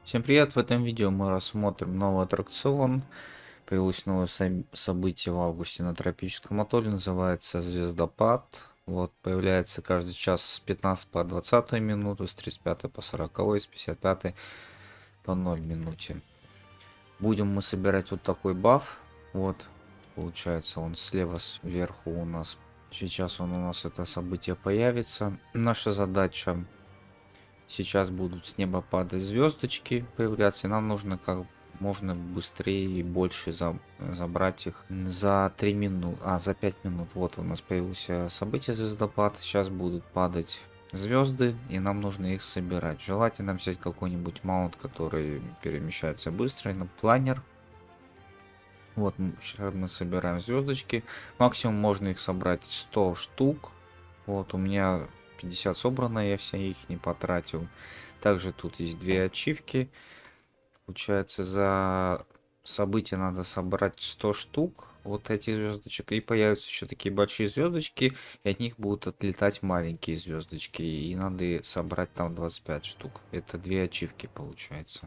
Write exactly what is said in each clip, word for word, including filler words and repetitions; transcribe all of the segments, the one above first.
Всем привет! В этом видео мы рассмотрим новый аттракцион. Появилось новое со- событие в августе на тропическом атолле, называется Звездопад. Вот, появляется каждый час с пятнадцатой по двадцатую минуту, с тридцать пятой по сороковую, с пятьдесят пятой по ноль минуте. Будем мы собирать вот такой баф. Вот, получается, он слева сверху у нас. Сейчас он у нас это событие появится. Наша задача: сейчас будут с неба падать звездочки, появляться, и нам нужно как можно быстрее и больше за, забрать их за три минуты, а за пять минут. Вот у нас появилось событие звездопад, сейчас будут падать звезды, и нам нужно их собирать. Желательно взять какой-нибудь маунт, который перемещается быстро, и на планер. Вот, сейчас мы собираем звездочки. Максимум можно их собрать сто штук. Вот, у меня пятьдесят собрано, я все их не потратил. Также тут есть две ачивки. Получается, за событие надо собрать сто штук вот этих звездочек. И появятся еще такие большие звездочки, и от них будут отлетать маленькие звездочки. И надо собрать там двадцать пять штук. Это две ачивки получается.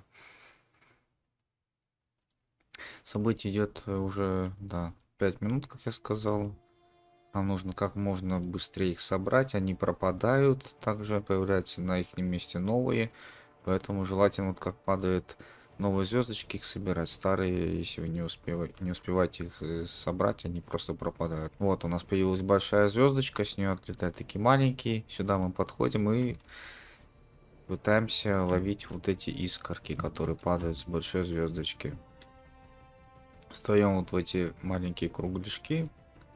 Событие идет уже, да, пять минут, как я сказал. Нам нужно как можно быстрее их собрать. Они пропадают. Также появляются на их месте новые. Поэтому желательно, вот как падают новые звездочки, их собирать. Старые, если вы не, успев... не успеваете их э, собрать, они просто пропадают. Вот, у нас появилась большая звездочка. С нее отлетают такие маленькие. Сюда мы подходим и пытаемся ловить вот эти искорки, которые падают с большой звездочки. Встаем вот в эти маленькие кругляшки.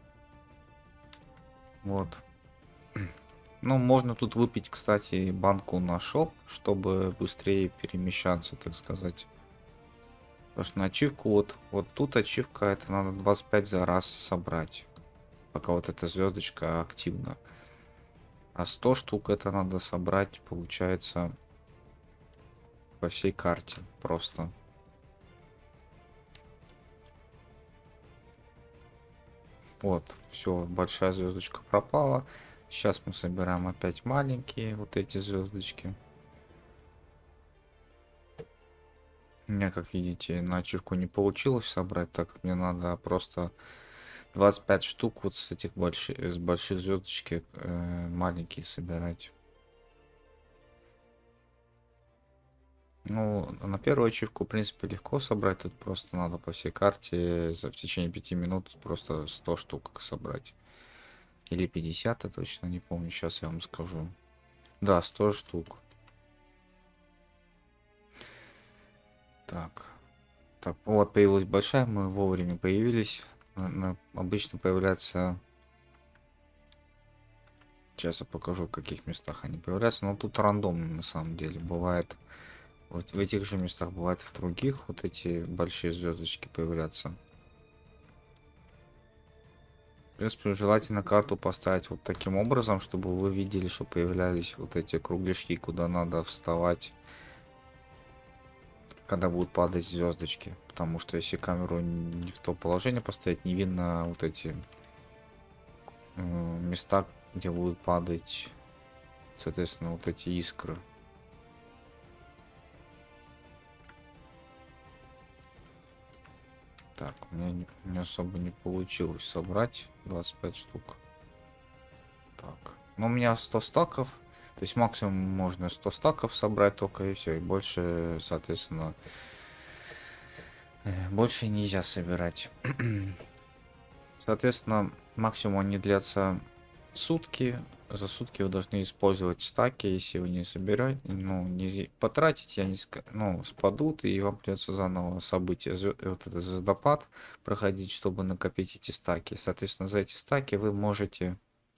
Вот. Ну, можно тут выпить, кстати, банку на шоп, чтобы быстрее перемещаться, так сказать. Потому что на ачивку, вот, вот тут ачивка, это надо двадцать пять за раз собрать. Пока вот эта звездочка активна. А сто штук это надо собрать, получается, по всей карте. Просто. Вот, все, большая звездочка пропала. Сейчас мы собираем опять маленькие вот эти звездочки. У меня, как видите, на ачивку не получилось собрать, так как мне надо просто двадцать пять штук вот с этих больших, с больших звездочки э, маленькие собирать. Ну, на первую ачивку, в принципе, легко собрать. Тут просто надо по всей карте за, в течение пяти минут просто сто штук собрать. Или пятьдесят, я точно не помню. Сейчас я вам скажу. Да, сто штук. Так. Так, вот появилась большая, мы вовремя появились. На- на- обычно появляется... Сейчас я покажу, в каких местах они появляются. Но тут рандомно на самом деле. Бывает... Вот в этих же местах бывает в других вот эти большие звездочки появляться. В принципе, желательно карту поставить вот таким образом, чтобы вы видели, что появлялись вот эти кругляшки, куда надо вставать, когда будут падать звездочки. Потому что если камеру не в то положение поставить, не видно вот эти э, места, где будут падать, соответственно, вот эти искры. Так, у меня не, не особо не получилось собрать двадцать пять штук. Так, ну у меня сто стаков. То есть максимум можно сто стаков собрать только, и все. И больше, соответственно, э, больше нельзя собирать. Соответственно, максимум они длятся сутки. За сутки вы должны использовать стаки. Если вы не собираете, ну, не потратите, они ну, спадут, и вам придется заново события, вот этот звездопад проходить, чтобы накопить эти стаки. Соответственно, за эти стаки вы можете...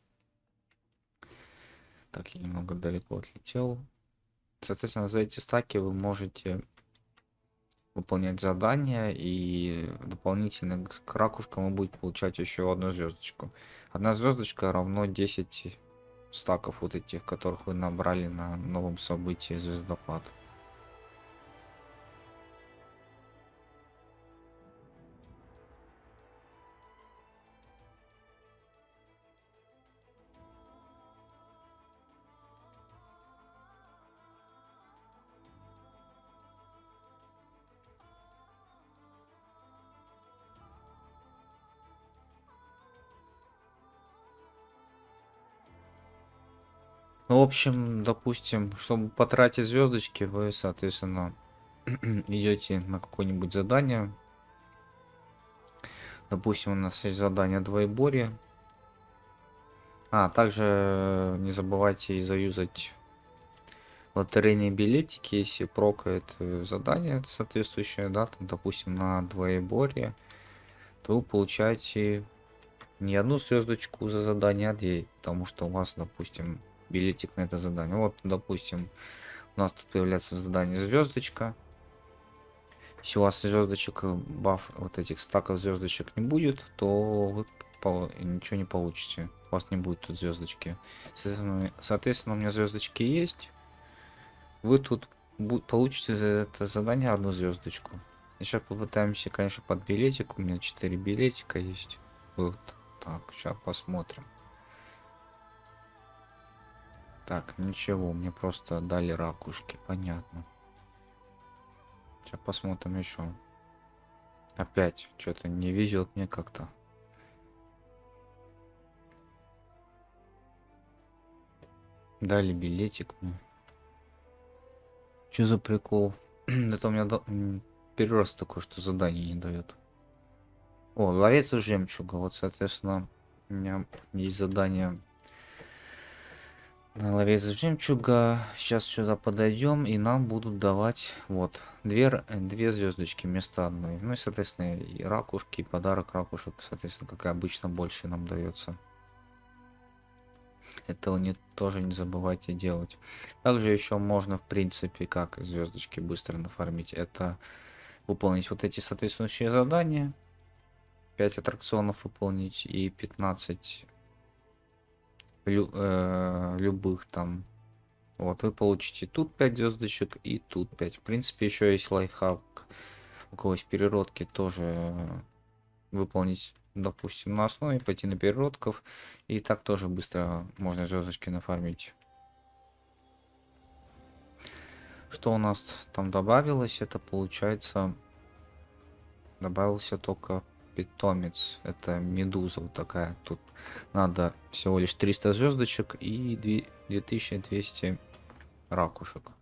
Так, я немного далеко отлетел. Соответственно, за эти стаки вы можете выполнять задания, и дополнительно к ракушкам вы будете получать еще одну звездочку. Одна звездочка равно десять стаков вот этих, которых вы набрали на новом событии звездопад. Ну, в общем, допустим, чтобы потратить звездочки, вы, соответственно, идете на какое-нибудь задание. Допустим, у нас есть задание двоеборье. А, также не забывайте и заюзать лотерейные билетики, если прокает э, задание соответствующее, да, там, допустим, на двоеборье, то вы получаете не одну звездочку за задание, а две, потому что у вас, допустим, билетик на это задание. Вот, допустим, у нас тут появляется в задании звездочка. Если у вас звездочек, э, баф вот этих стаков звездочек не будет, то вы по- ничего не получите. У вас не будет тут звездочки. Соответственно, соответственно, у меня звездочки есть. Вы тут получите за это задание одну звездочку. И сейчас попытаемся, конечно, под билетик. У меня четыре билетика есть. Вот так, сейчас посмотрим. Так, ничего, мне просто дали ракушки, понятно. Сейчас посмотрим еще. Опять что-то не везет мне как-то. Дали билетик мне. Что за прикол? Это у меня до... перерост такой, что задание не дает. О, ловец жемчуга. Вот, соответственно, у меня есть задание на ловец жемчуга. Сейчас сюда подойдем, и нам будут давать вот две, две звездочки вместо одной. Ну и, соответственно, и ракушки, и подарок ракушек, соответственно, как и обычно, больше нам дается. Этого не, тоже не забывайте делать. Также еще можно, в принципе, как звездочки быстро нафармить. Это выполнить вот эти соответствующие задания. пять аттракционов выполнить и пятнадцать лю, э, любых там. Вот вы получите тут пять звездочек и тут пять. В принципе, еще есть лайфхак. У кого есть переродки, тоже выполнить, допустим, на основе, пойти на переродков. И так тоже быстро можно звездочки нафармить. Что у нас там добавилось? Это получается добавился только питомец. Это медуза вот такая. Тут надо всего лишь триста звездочек и две тысячи двести ракушек.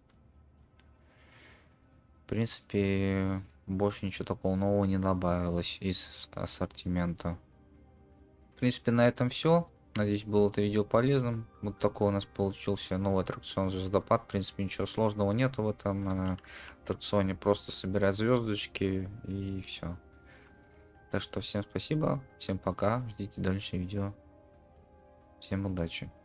В принципе, больше ничего такого нового не добавилось из ассортимента. В принципе, на этом все. Надеюсь, было это видео полезным. Вот такой у нас получился новый аттракцион Звездопад. В принципе, ничего сложного нету в этом аттракционе. Просто собирать звездочки и все. Так что всем спасибо, всем пока, ждите дальше видео. Всем удачи.